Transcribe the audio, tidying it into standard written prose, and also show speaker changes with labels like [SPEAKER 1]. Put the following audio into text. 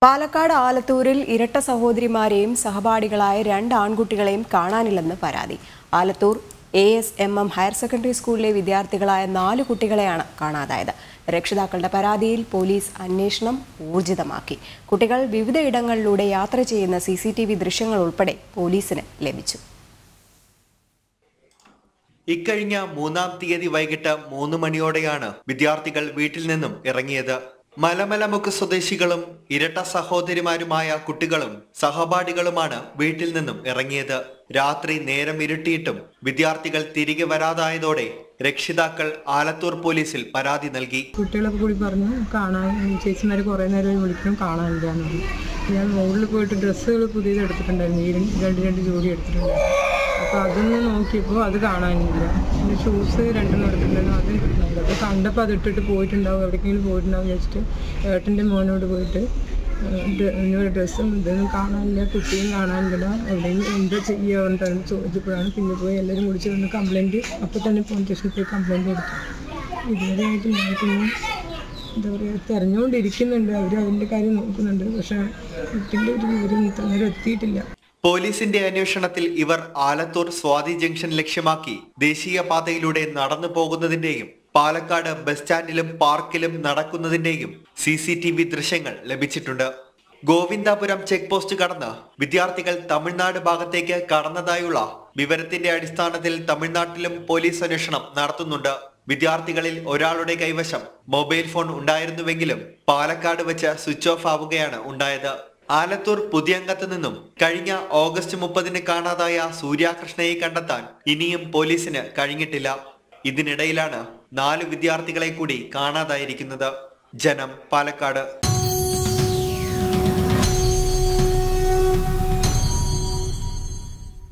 [SPEAKER 1] പാലക്കാട് ആലത്തൂരിൽ ഇരട്ട സഹോദരിമാരെയും സഹപാഠികളായ 2 ആൺകുട്ടികളെയും കാണാനില്ലെന്ന് പരാതി. Alathur ASMM higher secondary സ്കൂളിലെ വിദ്യാർത്ഥികളായ 4 കുട്ടികളെയാണ് കാണാതായത്. രക്ഷിതാക്കളുടെ പരാതിയിൽ പോലീസ് അന്വേഷണം ഊർജിതമാക്കി. കുട്ടികൾ വിവിധ ഇടങ്ങളിലൂടെ യാത്ര ചെയ്യുന്ന CCTV ദൃശ്യങ്ങൾ ഉൾപ്പെടെ പോലീസിന് ലഭിച്ചു.
[SPEAKER 2] ഇക്കഴിഞ്ഞ 3-ാം തീയതി വൈകിട്ട് 3 മണിയോടെയാണ് വിദ്യാർത്ഥികൾ വീട്ടിൽ നിന്നും ഇറങ്ങിയത്. മലമലമുക്ക് സ്വദേശികളും ഇരട്ട സഹോദരിമാരുമായ കുട്ടികളും സഹപാഠികളുമാണ് വീട്ടിൽ നിന്നും ഇറങ്ങിയത്. രാത്രി നേരം ഇരുട്ടിയിട്ടും വിദ്യാർത്ഥികൾ തിരികെ വരാതായതോടെ രക്ഷിതാക്കൾ ആലത്തൂർ പോലീസിൽ പരാതി നൽകി.
[SPEAKER 3] കുട്ടികളൊക്കെ കൂടി പറഞ്ഞു കാണാൻ, ചേച്ചിമാര് കുറെ നേരം വിളിക്കണം, കാണാനില്ലാന്ന് പറഞ്ഞു. ഞാൻ മുകളിൽ പോയിട്ട് ഡ്രസ്സുകൾ പുതിയത് എടുത്തിട്ടുണ്ടായിരുന്നു, ഈ രണ്ട് ജോഡി എടുത്തിട്ടുണ്ടായിരുന്നു. അപ്പോൾ അതൊന്ന് നോക്കിയപ്പോൾ അത് കാണാനില്ല. പിന്നെ ഷൂസ് 2 എടുത്തിട്ടുണ്ടായിരുന്നു, അതും കിട്ടുന്നുണ്ട്. അപ്പോൾ കണ്ടപ്പോൾ അത് ഇട്ടിട്ട് പോയിട്ടുണ്ടാവും, എവിടേക്കെങ്കിലും പോയിട്ടുണ്ടാവും വെച്ചിട്ട് ഏട്ടൻ്റെ മോനോട് പോയിട്ട് ഡ്രസ്സും ഇതൊന്നും കാണാനില്ല, കുട്ടിയും കാണാനില്ല, എവിടെയെങ്കിലും എന്താ ചെയ്യാറുണ്ടെന്ന് ചോദിച്ചപ്പോഴാണ് പിന്നെ പോയി എല്ലാവരും വിളിച്ച് വന്ന് കംപ്ലയിൻറ്റ്, അപ്പോൾ തന്നെ പോലീസ് സ്റ്റേഷനിൽ പോയി കംപ്ലയിൻറ്റ് എടുത്തു. ഇതുവരെയായിട്ട് ഞങ്ങൾക്കൊന്നും എന്താ പറയുക തെരഞ്ഞുകൊണ്ടിരിക്കുന്നുണ്ട്, അവർ അതിൻ്റെ കാര്യം നോക്കുന്നുണ്ട്. പക്ഷേ കുട്ടിൻ്റെ ഒരു വിവരം ഇത്രനേരം എത്തിയിട്ടില്ല.
[SPEAKER 2] പോലീസിന്റെ അന്വേഷണത്തിൽ ഇവർ ആലത്തൂർ സ്വാതി ജംഗ്ഷൻ ലക്ഷ്യമാക്കി ദേശീയപാതയിലൂടെ നടന്നു പോകുന്നതിന്റെയും പാലക്കാട് ബസ് സ്റ്റാൻഡിലും പാർക്കിലും നടക്കുന്നതിന്റെയും CCTV ദൃശ്യങ്ങൾ ലഭിച്ചിട്ടുണ്ട്. ഗോവിന്ദാപുരം ചെക്ക് പോസ്റ്റ് കടന്ന് വിദ്യാർത്ഥികൾ തമിഴ്നാട് ഭാഗത്തേക്ക് കടന്നതായുള്ള വിവരത്തിന്റെ അടിസ്ഥാനത്തിൽ തമിഴ്നാട്ടിലും പോലീസ് അന്വേഷണം നടത്തുന്നുണ്ട്. വിദ്യാർത്ഥികളിൽ ഒരാളുടെ കൈവശം മൊബൈൽ ഫോൺ ഉണ്ടായിരുന്നുവെങ്കിലും പാലക്കാട് വെച്ച് സ്വിച്ച് ഓഫ് ആവുകയാണ് ഉണ്ടായത്. ആലത്തൂർ പുതിയങ്കത്ത് നിന്നും കഴിഞ്ഞ ഓഗസ്റ്റ് 30-ന് കാണാതായ സൂര്യാകൃഷ്ണയെ കണ്ടെത്താൻ ഇനിയും പോലീസിന് കഴിഞ്ഞിട്ടില്ല. ഇതിനിടയിലാണ് 4 വിദ്യാർത്ഥികളെ കൂടി കാണാതായിരിക്കുന്നത്. ജനം, പാലക്കാട്.